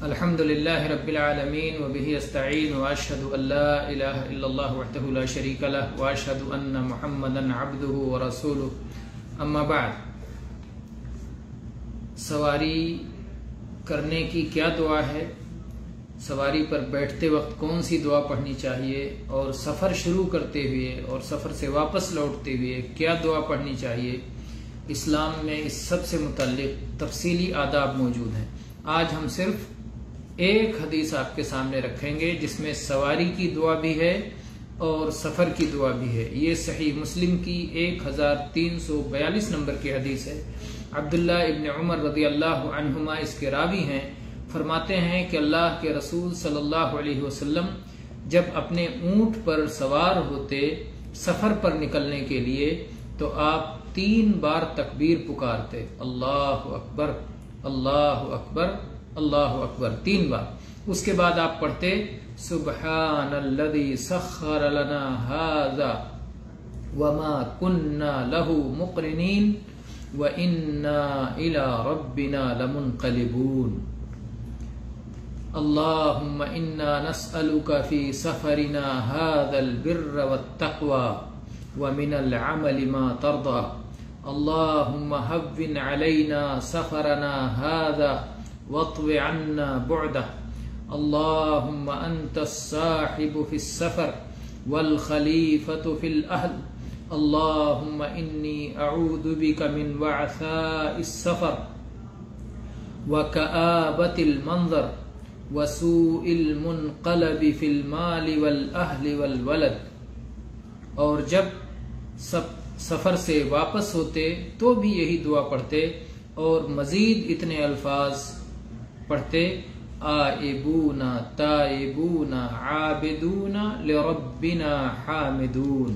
الحمدللہ رب العالمین وبہ استعین واشہد ان لا الہ الا اللہ وحدہ لا شریک لہ واشہد ان محمدا عبدہ ورسولہ اما بعد۔ سواری کرنے کی کیا دعا ہے، سواری پر بیٹھتے وقت کون سی دعا پڑھنی چاہیے، اور سفر شروع کرتے ہوئے اور سفر سے واپس لوٹتے ہوئے کیا دعا پڑھنی چاہیے، اسلام میں اس سب سے متعلق تفصیلی آداب موجود ہیں۔ آج ہم صرف ایک حدیث آپ کے سامنے رکھیں گے جس میں سواری کی دعا بھی ہے اور سفر کی دعا بھی ہے۔ یہ صحیح مسلم کی 1342 نمبر کی حدیث ہے۔ عبداللہ ابن عمر رضی اللہ عنہما اس کے راوی ہیں، فرماتے ہیں کہ اللہ کے رسول صلی اللہ علیہ وسلم جب اپنے اونٹ پر سوار ہوتے سفر پر نکلنے کے لیے تو آپ 3 بار تکبیر پکارتے، اللہ اکبر اللہ اکبر اللہ اکبر 3 بار۔ اس کے بعد آپ پڑھتے سبحان الذی سخر لنا ھذا وما كنا له مقرنین وإنا إلى ربنا لمنقلبون۔ اللهم إنا نسألك في سفرنا هذا البر والتقوى ومن العمل ما ترضى اللهم هون علينا سفرنا هذا واطو عنا بعده اللهم أنت الصاحب في السفر والخليفة في الأهل اللهم إني أعوذ بك من وعثاء السفر وكآبة المنظر وسوء المنقلب في المال والأهل والولد۔ اور جب سفر سے واپس ہوتے تو بھی یہی دعا پڑھتے اور مزید اتنے الفاظ پڑھتے آئبون تائبون عابدون لربنا حامدون۔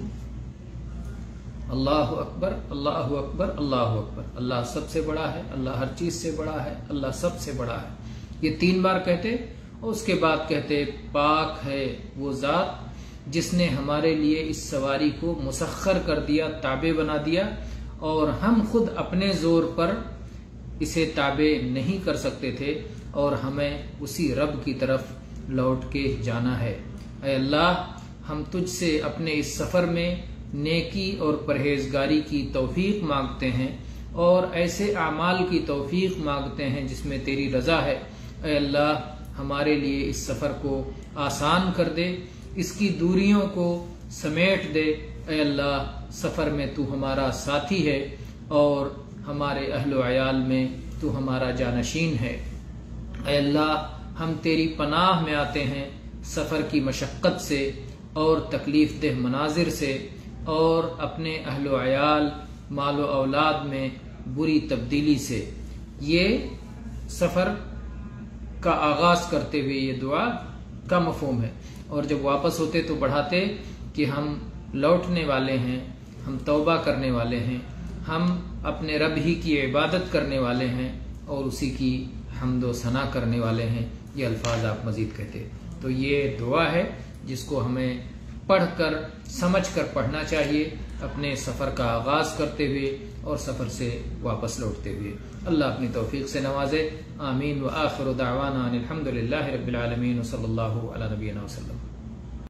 اللہ اکبر اللہ اکبر اللہ اکبر، اللہ سب سے بڑا ہے، اللہ ہر چیز سے بڑا ہے، اللہ سب سے بڑا ہے۔ یہ 3 بار کہتے اور اس کے بعد کہتے پاک ہے وہ ذات جس نے ہمارے لیے اس سواری کو مسخر کر دیا، تابع بنا دیا، اور ہم خود اپنے زور پر اسے تابع نہیں کر سکتے تھے، اور ہمیں اسی رب کی طرف لوٹ کے جانا ہے۔ اے اللہ، ہم تجھ سے اپنے اس سفر میں نیکی اور پرہیزگاری کی توفیق مانگتے ہیں، اور ایسے اعمال کی توفیق مانگتے ہیں جس میں تیری رضا ہے۔ اے اللہ، ہمارے لیے اس سفر کو آسان کر دے، اس کی دوریوں کو سمیٹ دے۔ اے اللہ، سفر میں تو ہمارا ساتھی ہے اور ہمارے اہل و عیال میں تو ہمارا جانشین ہے۔ اے اللہ، ہم تیری پناہ میں آتے ہیں سفر کی مشقت سے اور تکلیف دہ مناظر سے، اور اپنے اہل و عیال مال و اولاد میں بری تبدیلی سے۔ یہ سفر کا آغاز کرتے ہوئے یہ دعا کا مفہوم ہے، اور جب واپس ہوتے تو بڑھاتے کہ ہم لوٹنے والے ہیں، ہم توبہ کرنے والے ہیں، ہم اپنے رب ہی کی عبادت کرنے والے ہیں اور اسی کی حمد و ثنا کرنے والے ہیں۔ یہ الفاظ آپ مزید کہتے۔ تو یہ دعا ہے جس کو ہمیں پڑھ کر سمجھ کر پڑھنا چاہیے اپنے سفر کا آغاز کرتے ہوئے اور سفر سے واپس لوٹتے ہوئے۔ اللہ اپنی توفیق سے نوازے، آمین۔ وآخر دعوانا ان الحمدللہ رب العالمین، صلی اللہ علی نبینا وسلم۔